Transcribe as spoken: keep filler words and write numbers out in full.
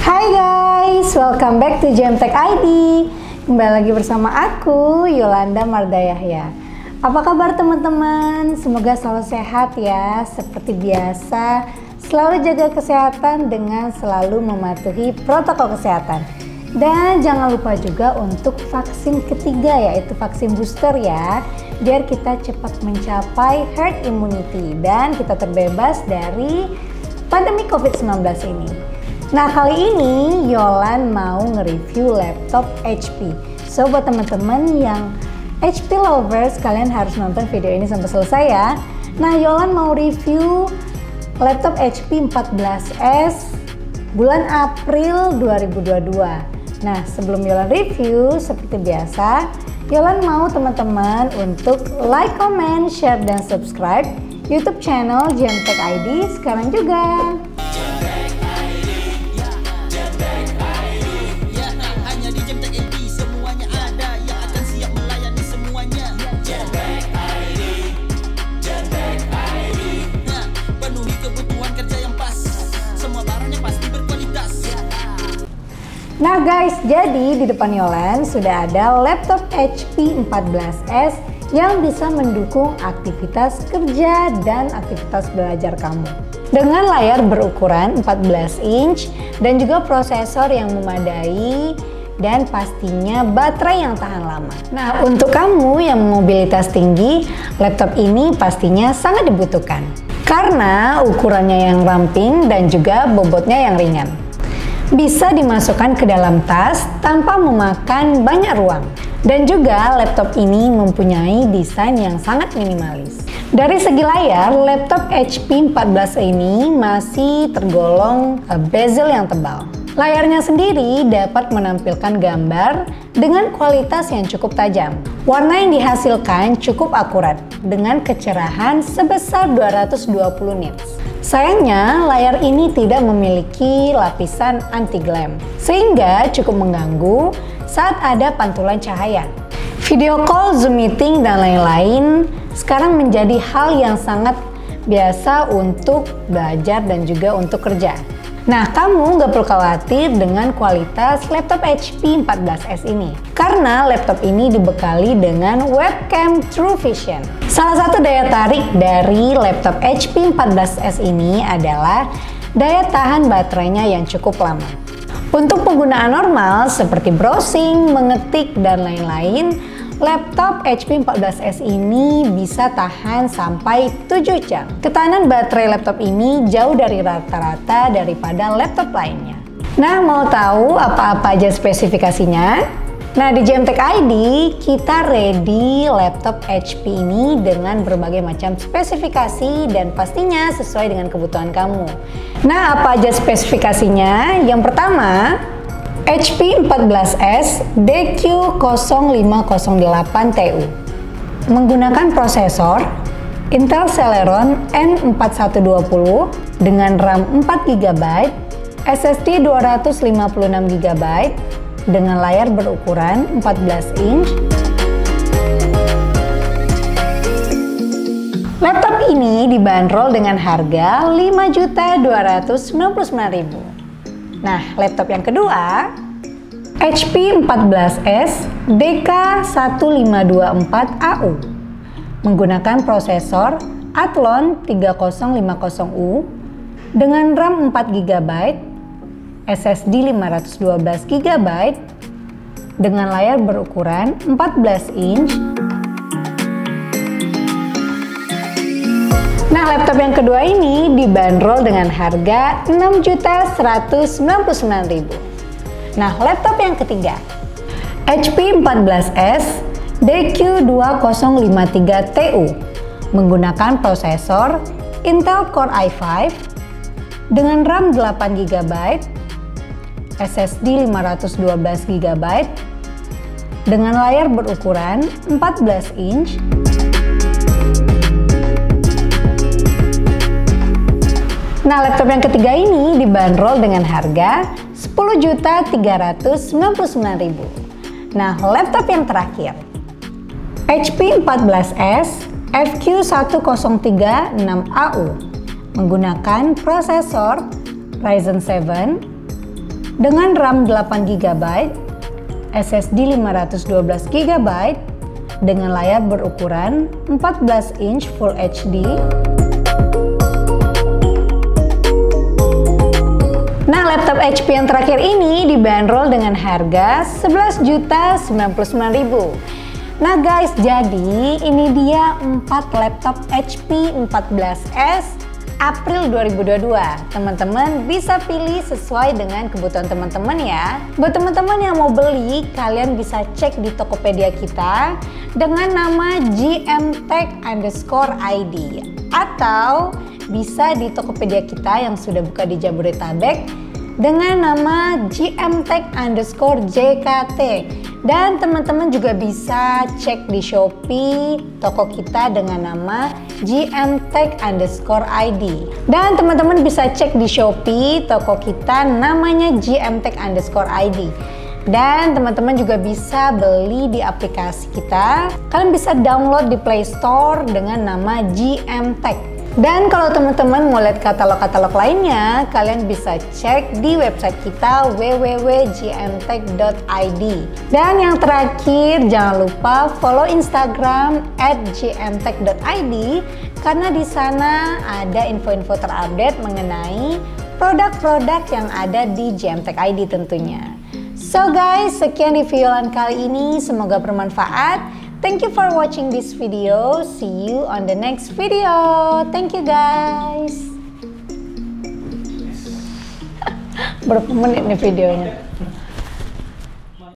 Hai guys, welcome back to Gemtek I D. Kembali lagi bersama aku, Yolanda Mardayahya. Apa kabar teman-teman? Semoga selalu sehat ya. Seperti biasa, selalu jaga kesehatan dengan selalu mematuhi protokol kesehatan. Dan jangan lupa juga untuk vaksin ketiga, yaitu vaksin booster ya, biar kita cepat mencapai herd immunity dan kita terbebas dari pandemi covid sembilan belas ini. Nah, kali ini Yolan mau nge-review laptop H P. So buat teman-teman yang H P lovers, kalian harus nonton video ini sampai selesai ya. Nah, Yolan mau review laptop H P empat belas S bulan April dua ribu dua puluh dua. Nah, sebelum Yolan review, seperti biasa, Yolan mau teman-teman untuk like, comment, share, dan subscribe YouTube channel Gemtek I D sekarang juga. Nah guys, jadi di depan Yolan sudah ada laptop H P empat belas S yang bisa mendukung aktivitas kerja dan aktivitas belajar kamu. Dengan layar berukuran empat belas inch dan juga prosesor yang memadai dan pastinya baterai yang tahan lama. Nah, untuk kamu yang mobilitas tinggi, laptop ini pastinya sangat dibutuhkan karena ukurannya yang ramping dan juga bobotnya yang ringan. Bisa dimasukkan ke dalam tas tanpa memakan banyak ruang. Dan juga laptop ini mempunyai desain yang sangat minimalis. Dari segi layar, laptop H P empat belas ini masih tergolong bezel yang tebal. Layarnya sendiri dapat menampilkan gambar dengan kualitas yang cukup tajam. Warna yang dihasilkan cukup akurat dengan kecerahan sebesar dua ratus dua puluh nits. Sayangnya, layar ini tidak memiliki lapisan anti-glam, sehingga cukup mengganggu saat ada pantulan cahaya. Video call, Zoom meeting, dan lain-lain sekarang menjadi hal yang sangat biasa untuk belajar dan juga untuk kerja. Nah, kamu nggak perlu khawatir dengan kualitas laptop H P empat belas S ini, karena laptop ini dibekali dengan webcam True Vision. Salah satu daya tarik dari laptop H P empat belas S ini adalah daya tahan baterainya yang cukup lama. Untuk penggunaan normal seperti browsing, mengetik, dan lain-lain, laptop H P empat belas S ini bisa tahan sampai tujuh jam. Ketahanan baterai laptop ini jauh dari rata-rata daripada laptop lainnya. Nah, mau tahu apa-apa aja spesifikasinya? Nah, di Gemtek I D kita ready laptop H P ini dengan berbagai macam spesifikasi dan pastinya sesuai dengan kebutuhan kamu. Nah, apa aja spesifikasinya? Yang pertama, H P empat belas S D Q nol lima nol delapan T U menggunakan prosesor Intel Celeron N empat satu dua nol dengan RAM empat giga byte, S S D dua ratus lima puluh enam giga byte dengan layar berukuran empat belas inch. Laptop ini dibanderol dengan harga lima juta dua ratus sembilan puluh sembilan ribu rupiah. Nah, laptop yang kedua, H P empat belas S D K satu lima dua empat A U menggunakan prosesor Athlon tiga nol lima nol U dengan RAM empat giga byte, S S D lima ratus dua belas giga byte dengan layar berukuran empat belas inch. Nah, laptop yang kedua ini dibanderol dengan harga enam juta seratus sembilan puluh sembilan ribu rupiah. Nah, laptop yang ketiga, H P empat belas S D Q dua nol lima tiga T U menggunakan prosesor Intel Core i lima dengan RAM delapan giga byte, S S D lima ratus dua belas giga byte dengan layar berukuran empat belas inch. Nah, laptop yang ketiga ini dibanderol dengan harga sepuluh juta tiga ratus sembilan puluh sembilan ribu rupiah. Nah, laptop yang terakhir, H P empat belas S F Q satu nol tiga enam A U menggunakan prosesor Ryzen tujuh dengan RAM delapan giga byte, S S D lima ratus dua belas giga byte, dengan layar berukuran empat belas inch Full H D. Nah, laptop H P yang terakhir ini dibanderol dengan harga sebelas juta sembilan puluh sembilan ribu. Nah guys, jadi ini dia empat laptop H P empat belas S April dua ribu dua puluh dua. Teman-teman bisa pilih sesuai dengan kebutuhan teman-teman ya. Buat teman-teman yang mau beli, kalian bisa cek di Tokopedia kita dengan nama G M Tech underscore I D, atau bisa di Tokopedia kita yang sudah buka di Jabodetabek dengan nama G M Tech underscore J K T. Dan teman-teman juga bisa cek di Shopee toko kita dengan nama G M Tech underscore I D. Dan teman-teman bisa cek di Shopee toko kita namanya G M Tech underscore I D. Dan teman-teman juga bisa beli di aplikasi kita. Kalian bisa download di Play Store dengan nama G M Tech. Dan kalau teman-teman mau lihat katalog-katalog lainnya, kalian bisa cek di website kita w w w titik g m tech titik i d. Dan yang terakhir, jangan lupa follow Instagram at g m tech titik i d, karena di sana ada info-info terupdate mengenai produk-produk yang ada di G M Tech I D tentunya. So guys, sekian review kali ini, semoga bermanfaat. Thank you for watching this video. See you on the next video. Thank you guys. Berapa menit nih videonya?